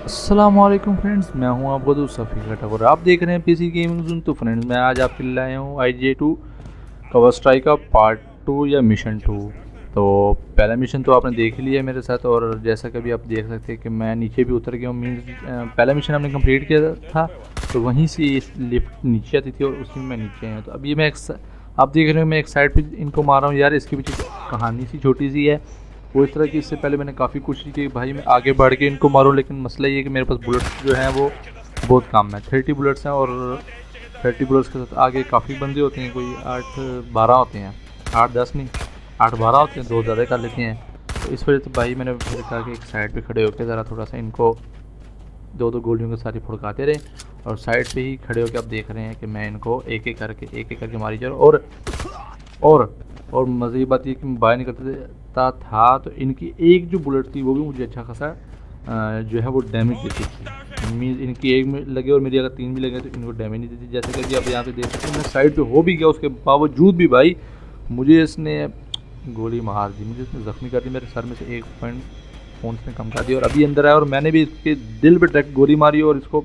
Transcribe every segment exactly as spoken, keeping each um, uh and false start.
अस्सलामुअलैकुम फ्रेंड्स, मैं हूं आपका दोस्त सफ़ी ठाकुर। आप देख रहे हैं पीसी गेमिंग जोन। तो फ्रेंड्स, मैं आज आपके लिए लाया हूं I G two covert strike का पार्ट टू या मिशन टू। तो पहला मिशन तो आपने देख ही लिया है मेरे साथ, और जैसा कि अभी आप देख सकते हैं कि मैं नीचे भी उतर गया हूँ। मीन्स पहला मिशन हमने कंप्लीट किया था, तो वहीं से लिफ्ट नीचे आती थी और उसी में मैं नीचे आया। तो अभी मैं एक आप देख रहे हो मैं एक साइड पर इनको मार रहा हूँ। यार इसके पीछे कहानी सी छोटी सी है वो इस तरह की। इससे पहले मैंने काफ़ी कोशिश की भाई मैं आगे बढ़ के इनको मारूं, लेकिन मसला ये है कि मेरे पास बुलेट्स जो हैं वो बहुत कम है। थर्टी बुलेट्स हैं और थर्टी बुलेट्स के साथ आगे काफ़ी बंदे होते हैं, कोई आठ बारह होते हैं, आठ दस नहीं आठ बारह होते हैं, दो ज़्यादा कर लेते हैं। तो इस वजह से भाई मैंने फिर कहा कि एक साइड पे खड़े होकर ज़रा थोड़ा सा इनको दो दो गोलियों के साथ ही फुड़काते रहे, और साइड पे ही खड़े होकर आप देख रहे हैं कि मैं इनको एक एक करके एक एक करके मारी जा रहा हूँ। और और और मज़े की बात ये कि मैं बाहर निकलता था तो इनकी एक जो बुलेट थी वो भी मुझे अच्छा खासा जो है वो डैमेज देती थी। मीन्स इनकी एक में लगे और मेरी अगर तीन भी लगे तो इनको डैमेज नहीं देती। जैसे कि आप यहाँ पे देख सकते हैं मैं साइड पे हो भी गया, उसके बावजूद भी भाई मुझे इसने गोली मार दी, मुझे इसने ज़ख्मी कर दी। मेरे सर में से एक पॉइंट फोन ने कम कर दिया और अभी अंदर आया और मैंने भी इसके दिल पर डायरेक्ट गोली मारी और इसको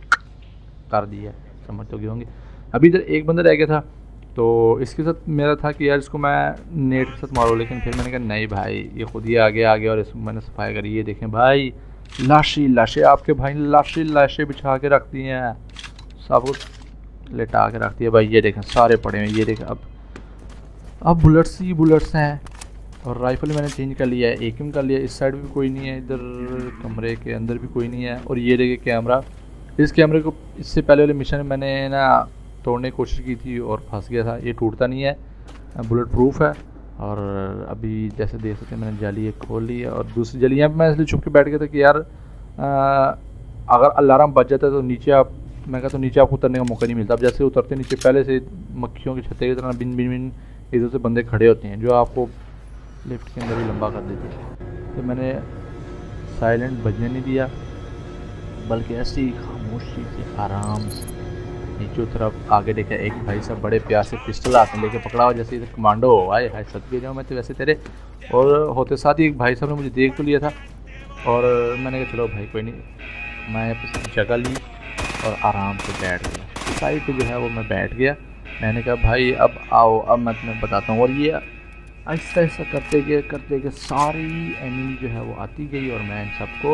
कर दिया। समझ तो गए होंगे। अभी इधर एक बंदा रह गया था, तो इसके साथ मेरा था कि यार इसको मैं नेट के साथ मारूं, लेकिन फिर मैंने कहा नहीं भाई ये खुद ही आगे आ गया और इसको मैंने सफाई करी। ये देखें भाई लाशी लाशें आपके भाई ने लाशी लाशें बिछा के रख दी हैं, सब कुछ लेटा के रख दिया भाई। ये देखें सारे पड़े हुए, ये देखें अब अब बुलेट्स ही बुलेट्स हैं। और राइफल मैंने चेंज कर लिया है, एक एम कर लिया। इस साइड भी कोई नहीं है, इधर कमरे के अंदर भी कोई नहीं है। और ये देखे कैमरा, इस कैमरे को इससे पहले वाले मिशन में मैंने ना तोड़ने की कोशिश की थी और फंस गया था। ये टूटता नहीं है, बुलेट प्रूफ है। और अभी जैसे देख सकते हैं मैंने जाली एक खोल ली है और दूसरी जाली यहाँ पर मैं इसलिए छुप के बैठ गया था कि यार आ, अगर अलार्म बज जाता है तो नीचे आप मैं कहता हूँ नीचे आपको उतरने का मौका नहीं मिलता। अब जैसे उतरते नीचे पहले से मक्खियों की छत्ते की तरह बिन बिन बिन इधर से बंदे खड़े होते हैं जो आपको लिफ्ट के अंदर ही लंबा कर देते हैं। तो मैंने साइलेंट बजने नहीं दिया, बल्कि ऐसी खामोशी से आराम से नीचे तरफ आगे देखा। एक भाई साहब बड़े प्यार से पिस्टल हाथ में लेके पकड़ा हुआ, जैसे इधर कमांडो हो आए हाय सच भी जाऊँ मैं तो वैसे तेरे। और होते साथ ही एक भाई साहब ने मुझे देख तो लिया था और मैंने कहा चलो भाई कोई नहीं। मैं जगह ली और आराम से बैठ गया साइड पे जो है वो मैं बैठ गया। मैंने कहा भाई अब आओ, अब मैं तुम्हें बताता हूँ। और ये ऐसा ऐसा करते गए करते गए सारी एनिमी जो है वो आती गई और मैं इन सबको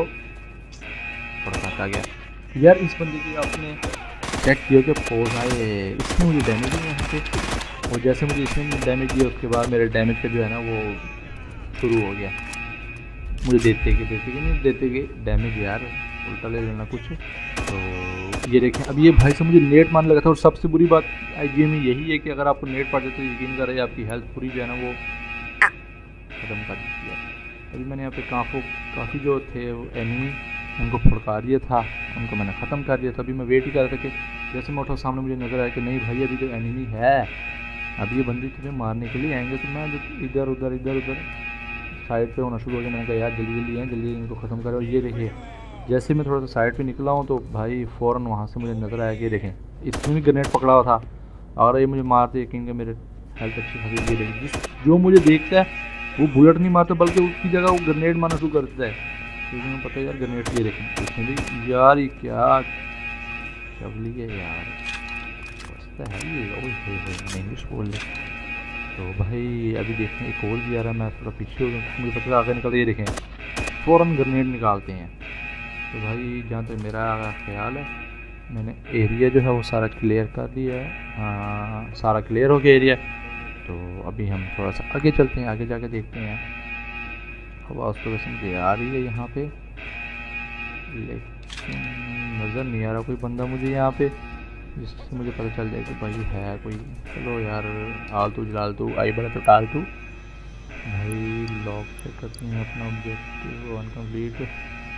पकड़ता गया। यार इस बंदे की आपने चेक किया कि पोज आए, इसने मुझे डैमेज दिया यहाँ पे। और जैसे मुझे इसने डैमेज दिया उसके बाद मेरे डैमेज का जो है ना वो शुरू हो गया। मुझे देते गए देते गए नहीं देते गए डैमेज, यार उल्टा ले लेना कुछ। तो ये देखें अब ये भाई से मुझे नेट मारने लगा था। और सबसे बुरी बात आई जी में यही है कि अगर आपको नेट पड़ जाए तो यकीन करें आपकी हेल्थ पूरी जो है ना वो ख़त्म कर दी है। अभी मैंने यहाँ पे काफ़ी काफ़ी जो थे वो एनिमी उनको फुड़का दिया था, उनको मैंने ख़त्म कर दिया था। अभी मैं वेट ही कर रहा था कि जैसे मैं उठा सामने मुझे नज़र आया कि नहीं भाई अभी तो एनिमी है, अभी ये बंदी तुम्हें मारने के लिए आएंगे। तो मैं इधर उधर इधर उधर साइड पे होना शुरू हो गया। मैंने कहा यार जल्दी जल्दी हैं, जल्दी इनको ख़त्म करो। और ये देखिए जैसे मैं थोड़ा सा साइड पे निकला हूँ तो भाई फ़ौरन वहाँ से मुझे नज़र आया कि देखें इसमें भी ग्रेनेड पकड़ा हुआ था और ये मुझे मारते यकीन कि मेरे हेल्थ अच्छी खासी। ये देखें जिस जो मुझे देखता है वो बुलेट नहीं मारता बल्कि उसकी जगह वो ग्रेनेड मारना शुरू कर देता है, क्योंकि मुझे पता है यार ग्रेनेड। ये देखें इसमें भी यार ये क्या चबली है यार, है ये इंग्लिश बोल ले। तो भाई अभी देखें एक और भी आ रहा है, मैं थोड़ा पीछे हो गया, मुझे पता आगे निकल। ये देखें फ़ौरन ग्रेनेड निकालते हैं। तो भाई जहाँ तक मेरा ख्याल है मैंने एरिया जो है वो सारा क्लियर कर दिया है। हाँ सारा क्लियर हो गया एरिया। तो अभी हम थोड़ा सा आगे चलते हैं, आगे जाके देखते हैं। आवाज़ तो वैसे मुझे आ रही है यहाँ पे, लेकिन नज़र नहीं आ रहा कोई बंदा मुझे यहाँ पे जिससे मुझे पता चल जाए कि भाई है कोई। चलो यार आलतू जलालतू आई बड़ा तो टालतू भाई। लॉक चेक करते हैं अपना ऑब्जेक्टिव अनकम्प्लीट।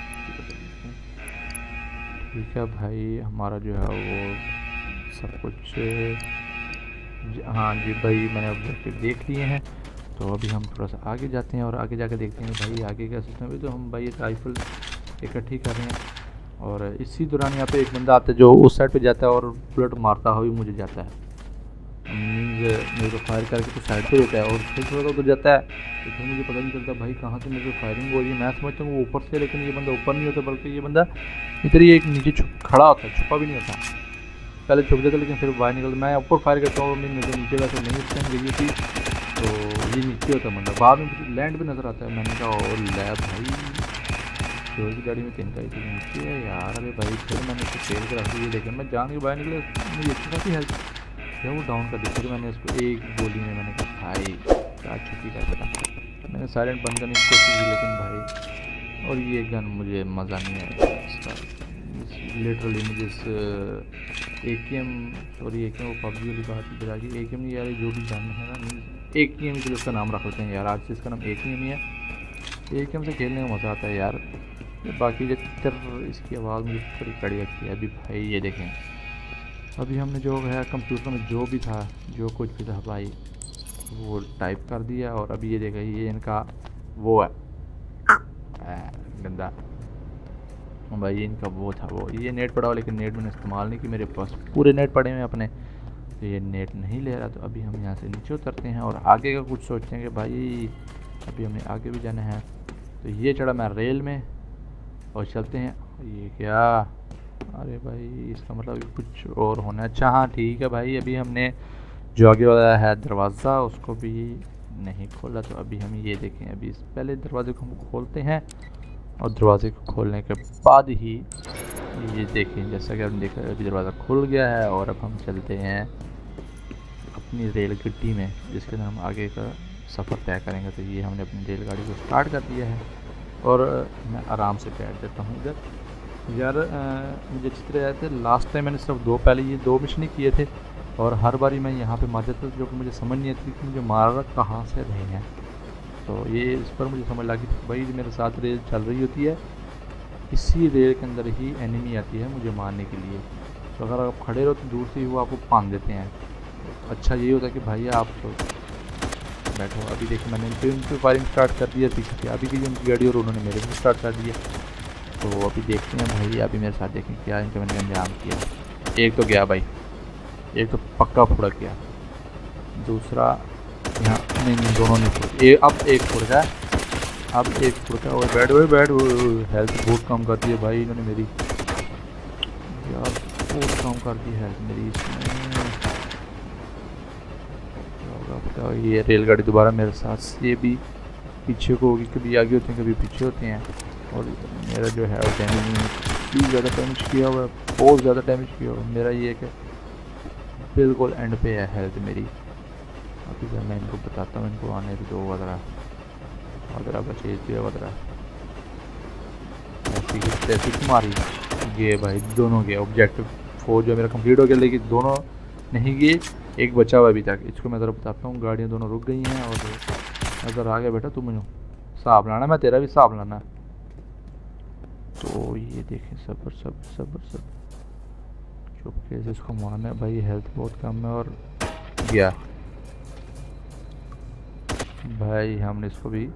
ठीक है भाई हमारा जो है वो सब कुछ, हाँ जी भाई मैंने ऑब्जेक्टिव देख लिए हैं। तो अभी हम थोड़ा सा आगे जाते हैं और आगे जाके देखते हैं भाई आगे का सिस्टम है। तो हम भाई राइफ़ल इकट्ठी कर रहे हैं और इसी दौरान यहाँ पे एक बंदा आता है जो उस साइड पे जाता है और बुलेट मारता हुआ भी मुझे जाता है। मीन्स मेरे को फायर करके तो साइड पे देता है और फिर थोड़ा सा उधर जाता है, तो फिर मुझे पता नहीं चलता भाई कहाँ से मेरे को फायरिंग हो रही है। मैं समझता हूँ वो ऊपर से, लेकिन ये बंदा ऊपर नहीं होता बल्कि ये बंदा इधर ही एक नीचे छुप खड़ा होता है, छुपा भी नहीं होता। पहले छुप जाता लेकिन फिर बाहर निकलता। मैं ऊपर फायर करता हूँ, मेरे नीचे वैसे नहीं उस टाइम गई थी, तो ये नीचे होता बंदा, बाद में लैंड भी नज़र आता है। मैंने कहा और लै भाई जो की गाड़ी में तीन का थी नीचे है यार। अरे भाई फिर मैंने इसको फेल कर रखी है, लेकिन मैं जान के बाहर निकले, मुझे अच्छी खासी हेल्प क्या वो डाउन कर दी। फिर मैंने इसको एक गोली में मैंने कहा भाई क्या छुट्टी कर बेटा। मैंने साइलेंट बंद करने की कोशिश की लेकिन भाई, और ये गन मुझे मज़ा नहीं आया इसका। लिटरली मुझे इस ए के एम सॉरी ए के एम वो पबजी वाली बात इधर आ गई। ए के एम नहीं यार, जो भी जान है ना ए के एम, चलो उसका नाम रख लेते हैं यार, आज से इसका नाम ए के एम ही है। ए के एम से खेलने में मज़ा आता है यार। बाकी जो चित्र इसकी आवाज़ मुझे थोड़ी कड़ी लगती है। अभी भाई ये देखें, अभी हमने जो है कंप्यूटर में जो भी था, जो कुछ भी था भाई वो टाइप कर दिया, और अभी ये देखा ये इनका वो है गंदा भाई, इनका वो था वो। ये नेट पड़ा हुआ लेकिन नेट मैंने इस्तेमाल नहीं की, मेरे पास पूरे नेट पड़े हुए अपने, तो ये नेट नहीं ले रहा। तो अभी हम यहाँ से नीचे उतरते हैं और आगे का कुछ सोचते हैं कि भाई अभी हमने आगे भी जाना है। तो ये चढ़ा मैं रेल में और चलते हैं। ये क्या, अरे भाई इसका मतलब कुछ और होना है। अच्छा हाँ ठीक है भाई, अभी हमने जो आगे वाला है दरवाज़ा उसको भी नहीं खोला, तो अभी हम ये देखें, अभी इस पहले दरवाजे को हम खोलते हैं और दरवाजे को खोलने के बाद ही ये देखें, जैसा कि आपने देखा अभी दरवाज़ा खुल गया है। और अब हम चलते हैं अपनी रेलगाड़ी में जिसके अंदर हम आगे का सफ़र तय करेंगे। तो ये हमने अपनी रेलगाड़ी को स्टार्ट कर दिया है और मैं आराम से बैठ देता हूँ इधर। यार आ, मुझे अच्छी तरह याद है लास्ट टाइम मैंने सिर्फ दो पहले ये दो मिशन ही किए थे और हर बारी मैं यहाँ पे मार जाता था, जो कि मुझे समझ नहीं आती कि मुझे मार कहाँ से रहे हैं। तो ये इस पर मुझे समझ लगी थी भाई मेरे साथ रेल चल रही होती है, इसी रेल के अंदर ही एनिमी आती है मुझे मारने के लिए। तो अगर आप खड़े रहो तो दूर से ही वो आपको पान देते हैं। अच्छा ये होता है कि भाई आप तो बैठो। अभी देखिए मैंने फिर उन पर फायरिंग स्टार्ट कर दिया पीछे से, अभी की उनकी गाड़ी और उन्होंने मेरे भी स्टार्ट कर दिया। तो अभी देखते हैं भाई, अभी मेरे साथ देखें क्या इनका मैंने अंजाम किया। एक तो गया भाई, एक तो पक्का फुड़ा गया, दूसरा यहाँ नहीं नहीं दोनों नहीं फुड़, ए, अब एक फुड़ गया, अब एक फुड़ गया। और बैठ हुए बैठ हेल्थ बहुत कम कर दी है भाई इन्होंने मेरी, यार बहुत कम कर दी हेल्थ मेरी इसमें। तो ये रेलगाड़ी दोबारा मेरे साथ, ये भी पीछे को होगी, कभी आगे होते हैं कभी पीछे होते हैं। और मेरा जो है डैमेज बहुत ज़्यादा डैमेज किया हुआ है, बहुत ज़्यादा डैमेज किया हुआ है मेरा। ये कि बिल्कुल एंड पे है हेल्थ मेरी। अभी जब मैं इनको बताता हूँ, इनको आने दो वगैरह वगैरह बचे दिया वगैरह ऐसी की तैसी मारी। ये भाई दोनों गए, ऑब्जेक्टिव फोर जो मेरा कंप्लीट हो गया, लेकिन दोनों नहीं गए, एक बचा हुआ अभी तक। इसको मैं ज़रा बताता हूँ, गाड़ियाँ दोनों रुक गई हैं और अगर आ गया बेटा तू मुझे हिसाब लाना, मैं तेरा भी हिसाब लाना। तो ये देखें सब्र सब्र सब्र सब्र चुपके से इसको मारना है भाई, हेल्थ बहुत कम है। और गया भाई, हमने इसको भी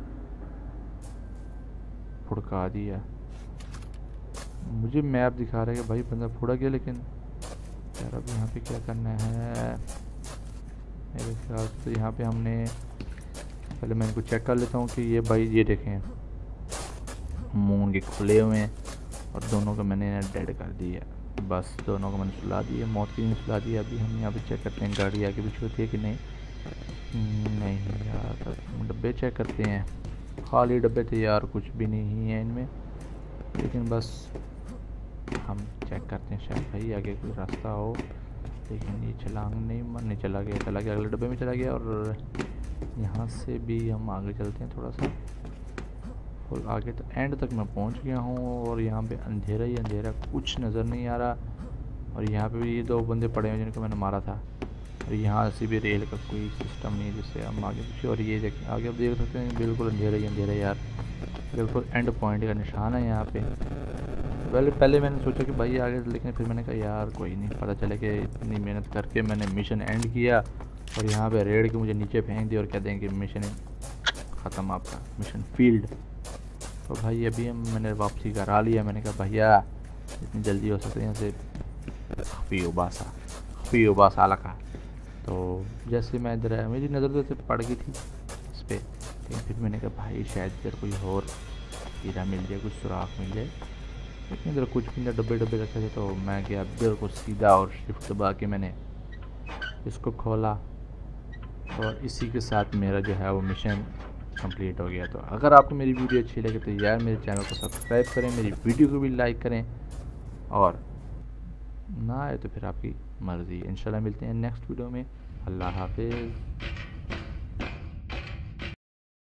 फुड़का दिया। मुझे मैप दिखा रहा है कि भाई बंदा फुड़ा गया, लेकिन यार अब यहाँ पे क्या करना है मेरे ख्याल से। यहाँ पे हमने पहले मैं इनको चेक कर लेता हूँ कि ये भाई ये देखें मून के खुले हुए हैं और दोनों को मैंने डेड कर दिया। बस दोनों को मैंने सुला दिया, मौत की नहीं सुला दिया। अभी हम यहाँ पे चेक करते हैं गाड़ी आगे पीछे होती है कि नहीं। नहीं यार डब्बे चेक करते हैं, खाली डब्बे थे यार, कुछ भी नहीं है इनमें। लेकिन बस हम चेक करते हैं शायद भाई आगे कोई रास्ता हो। लेकिन ये छलांग नहीं मरने चला गया, चला गया अगले डब्बे में चला गया। और यहाँ से भी हम आगे चलते हैं थोड़ा सा, और आगे तो एंड तक मैं पहुँच गया हूँ। और यहाँ पे अंधेरा ही अंधेरा, कुछ नज़र नहीं आ रहा। और यहाँ पे भी ये दो बंदे पड़े हैं जिनको मैंने मारा था। और यहाँ से भी रेल का कोई सिस्टम नहीं जिससे हम आगे पीछे। और ये देखें आगे आप देख सकते हैं बिल्कुल अंधेरा ही अंधेरा यार, बिल्कुल एंड पॉइंट का निशान है यहाँ पे। पहले पहले मैंने सोचा कि भाई आगे, लेकिन फिर मैंने कहा यार कोई नहीं, पता चले कि इतनी मेहनत करके मैंने मिशन एंड किया और यहाँ पे रेड के मुझे नीचे फेंक दिया और कह दें कि मिशन ख़त्म आपका, मिशन फील्ड। तो भाई अभी हम मैंने वापसी करा लिया। मैंने कहा भैया इतनी जल्दी हो सकते यहाँ से, खफी उबासा खफी उबासा लगा तो जैसे मैं इधर आया, मेरी नज़र तो ऐसे पड़ गई थी इस पर, लेकिन फिर मैंने कहा भाई शायद इधर कोई और हीरा मिल जाए, कुछ सुराख मिल जाए। लेकिन इधर कुछ भी डब्बे डब्बे रखे थे, तो मैं गया इधर को सीधा और शिफ्ट दबा के मैंने इसको खोला, और इसी के साथ मेरा जो है वो मिशन कंप्लीट हो गया। तो अगर आपको मेरी वीडियो अच्छी लगे तो यार मेरे चैनल को सब्सक्राइब करें, मेरी वीडियो को भी लाइक करें, और ना आए तो फिर आपकी मर्ज़ी। इंशाल्लाह मिलते हैं नेक्स्ट वीडियो में। अल्लाह हाफिज़।